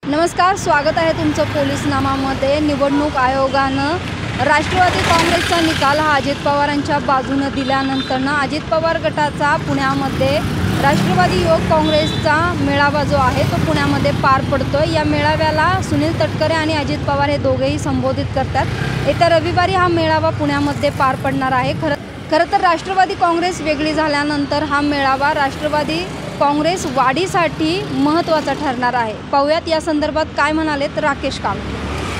नमस्कार, स्वागत आहे तुमचं पोलीसनामामध्ये। निवडणूक आयोगानं राष्ट्रवादी काँग्रेसचा निकाल हा अजित पवारांच्या बाजूने दिल्यानंतर अजित पवार गटाचा पुण्यामध्ये राष्ट्रवादी युवक काँग्रेसचा मेळावा जो आहे तो पुण्यामध्ये पार पडतोय। या मेळाव्याला सुनील तटकरे आणि अजित पवार हे दोघेही संबोधित करतात। येत्या रविवारी हा मेळावा पुण्यामध्ये पार पडणार आहे। खरं तर राष्ट्रवादी काँग्रेस वेगळी झाल्यानंतर हा मेळावा राष्ट्रवादी काँग्रेस वाढीसाठी महत्त्वाचा ठरणार आहे। पाहूयात या संदर्भात काय म्हणालेत राकेश कामत।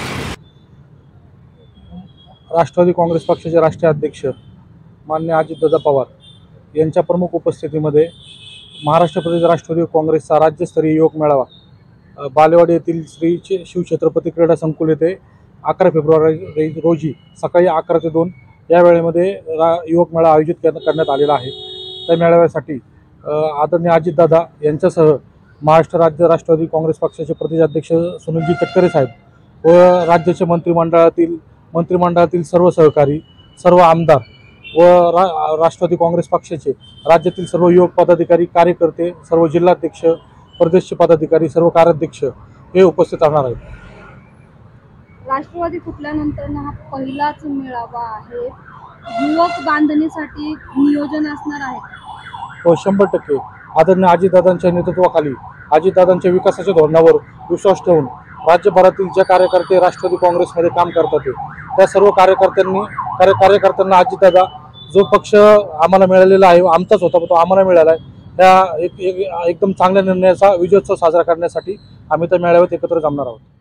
राष्ट्रवादी काँग्रेस पक्षाचे राष्ट्रीय अध्यक्ष माननीय अजितदादा पवार यांच्या प्रमुख उपस्थितीमध्ये महाराष्ट्र प्रदेश राष्ट्रवादी काँग्रेसचा राज्यस्तरीय युवक मेळावा बालेवाडी येथील श्री शिवछत्रपती क्रीडा संकुल येथे 11 फेब्रुवारी रोजी सकाळी 11 ते 2 या वेळेमध्ये युवक मेळावा आयोजित करण्यात आलेला आहे। त्या मेळाव्यासाठी आदरणीय अजितदादा यांच्यासह महाराष्ट्र राज्य राष्ट्रवादी काँग्रेस पक्षाचे प्रदेशाध्यक्ष सुनीलजी तटकरे साहेब व राज्याचे मंत्रिमंडळातील सर्व सहकारी, सर्व आमदार व राष्ट्रवादी काँग्रेस पक्षाचे राज्यातील सर्व युवक पदाधिकारी, कार्यकर्ते, सर्व जिल्हाध्यक्ष, प्रदेश पदाधिकारी, सर्व कार्याध्यक्ष हे उपस्थित राहणार आहेत। राष्ट्रवादी फुटल्यानंतर हा पहिलाच मेळावा आहे। युवक बांधणीसाठी नियोजन असणार आहे। हो, 100% आदरणीय अजितदादांच्या नेतृत्वाखाली अजितदादांच्या विकासाच्या धोरणावर विश्वास ठेवून राज्यभरातील जे कार्यकर्ते राष्ट्रवादी काँग्रेसमध्ये काम करतात त्या सर्व कार्यकर्त्यांना अजितदादा जो पक्ष आम्हाला मिळालेला आहे, आमचाच होता तो आम्हाला मिळाला आहे, त्या एकदम चांगल्या निर्णयाचा विजयोत्सव साजरा करण्यासाठी आम्ही त्या मेळाव्यात एकत्र जमणार आहोत।